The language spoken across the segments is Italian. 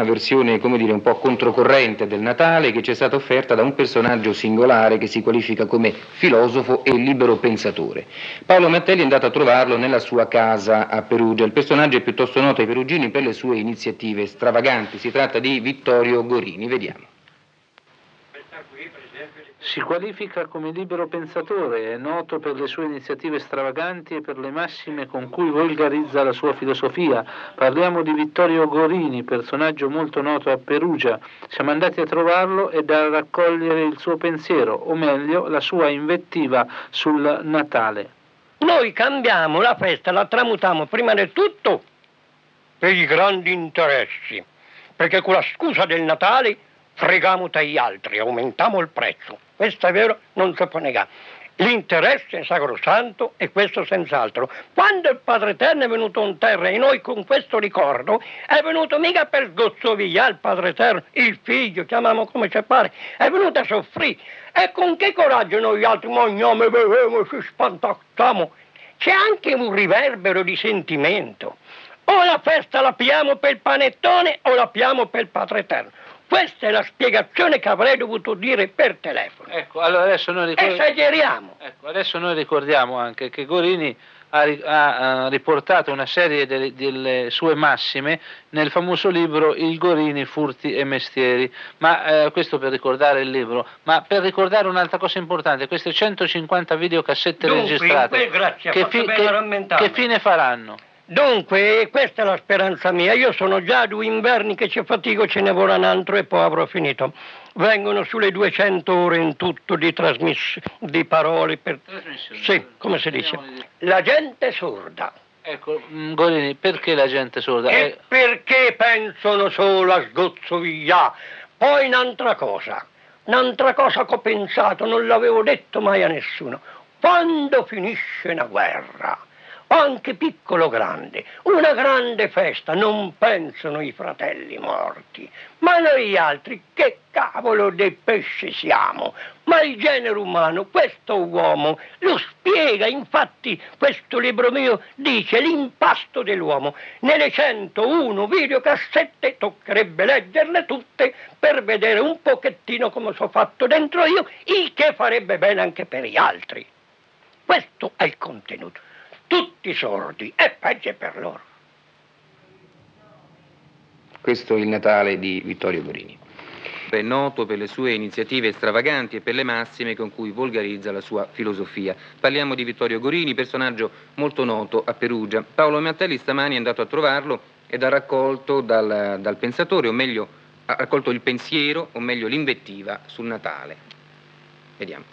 versione, come dire, un po' controcorrente del Natale che ci è stata offerta da un personaggio singolare che si qualifica come filosofo e libero pensatore. Paolo Mattelli è andato a trovarlo nella sua casa a Perugia. Il personaggio è piuttosto noto ai perugini per le sue iniziative stravaganti. Si tratta di Vittorio Gorini. Vediamo. Si qualifica come libero pensatore, è noto per le sue iniziative stravaganti e per le massime con cui volgarizza la sua filosofia. Parliamo di Vittorio Gorini, personaggio molto noto a Perugia. Siamo andati a trovarlo e da raccogliere il suo pensiero, o meglio, la sua invettiva sul Natale. Noi cambiamo la festa, la tramutiamo prima di tutto per i grandi interessi, perché con la scusa del Natale fregamo dagli altri, aumentiamo il prezzo. Questo è vero, non si può negare. L'interesse è sacrosanto e questo senz'altro. Quando il Padre Eterno è venuto in terra e noi con questo ricordo è venuto mica per sgozzoviglia il Padre Eterno, il figlio, chiamiamo come ci pare, è venuto a soffrire. E con che coraggio noi altri mangiamo e beviamo, ci spantacciamo? C'è anche un riverbero di sentimento. O la festa la piamo per il panettone o la piamo per il Padre Eterno. Questa è la spiegazione che avrei dovuto dire per telefono. Ecco, allora adesso noi esageriamo. Ecco, adesso noi ricordiamo anche che Gorini ha riportato una serie delle sue massime nel famoso libro Il Gorini, furti e mestieri. Ma questo per ricordare il libro, ma per ricordare un'altra cosa importante, queste 150 videocassette registrate, grazie, che fine faranno? Dunque, questa è la speranza mia. Io sono già 2 inverni che ci fatico, ce ne vorrà un altro e poi avrò finito. Vengono sulle 200 ore in tutto di trasmissione, di parole. Sì, come si dice? La gente sorda. Ecco, Gorini, perché la gente sorda? E perché pensano solo a sgozzoviglia. Poi un'altra cosa che ho pensato, non l'avevo detto mai a nessuno. Quando finisce una guerra, anche piccolo o grande, una grande festa, non pensano i fratelli morti, ma noi altri che cavolo dei pesci siamo. Ma il genere umano, questo uomo, lo spiega, infatti questo libro mio dice l'impasto dell'uomo. Nelle 101 videocassette toccherebbe leggerle tutte per vedere un pochettino come sono fatto dentro io, il che farebbe bene anche per gli altri. Questo è il contenuto. Tutti sordi, e peggio per loro. Questo è il Natale di Vittorio Gorini. È noto per le sue iniziative stravaganti e per le massime con cui volgarizza la sua filosofia. Parliamo di Vittorio Gorini, personaggio molto noto a Perugia. Paolo Mattelli stamani è andato a trovarlo ed ha raccolto dal pensatore, o meglio, ha raccolto il pensiero, o meglio l'invettiva sul Natale. Vediamo.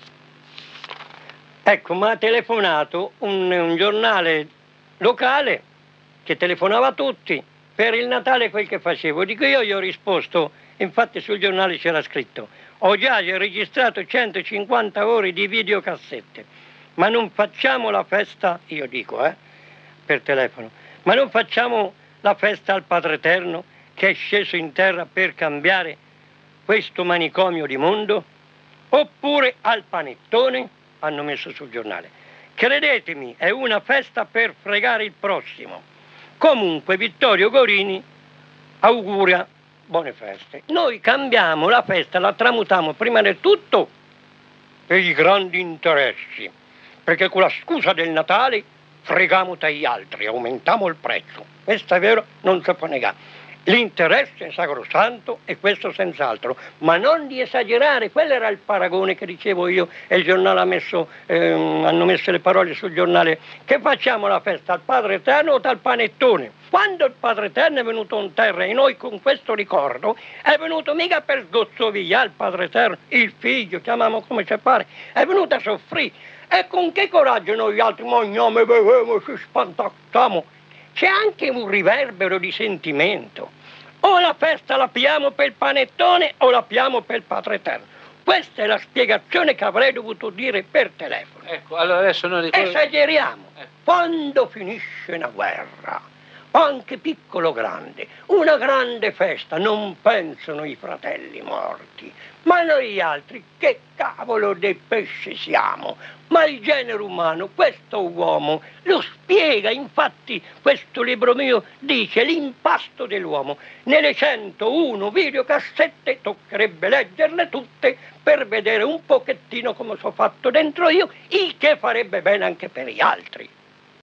Ecco, mi ha telefonato un giornale locale che telefonava a tutti per il Natale quel che facevo. Dico, io gli ho risposto, infatti sul giornale c'era scritto, ho già registrato 150 ore di videocassette, ma non facciamo la festa, io dico, per telefono, ma non facciamo la festa al Padre Eterno che è sceso in terra per cambiare questo manicomio di mondo? Oppure al panettone? Hanno messo sul giornale. Credetemi, è una festa per fregare il prossimo. Comunque Vittorio Gorini auguria buone feste. Noi cambiamo la festa, la tramutiamo prima di tutto per i grandi interessi, perché con la scusa del Natale fregamo dagli altri, aumentiamo il prezzo. Questo è vero, non si può negare. L'interesse è sacrosanto e questo senz'altro, ma non di esagerare. Quello era il paragone che dicevo io e il giornale hanno messo le parole sul giornale. Che facciamo la festa al Padre Eterno o dal panettone? Quando il Padre Eterno è venuto in terra e noi con questo ricordo è venuto mica per sgozzoviglia il Padre Eterno, il figlio, chiamiamo come ci pare, è venuto a soffrire. E con che coraggio noi altri mangiamo e beviamo, ci spantacciamo? C'è anche un riverbero di sentimento. O la festa la piamo per il panettone o la piamo per il Padre Eterno. Questa è la spiegazione che avrei dovuto dire per telefono. Ecco, allora adesso noi esageriamo. Quando finisce una guerra, anche piccolo o grande, una grande festa, non pensano i fratelli morti, ma noi altri che cavolo dei pesci siamo? Ma il genere umano, questo uomo, lo spiega, infatti questo libro mio dice l'impasto dell'uomo. Nelle 101 videocassette toccherebbe leggerle tutte per vedere un pochettino come sono fatto dentro io, il che farebbe bene anche per gli altri.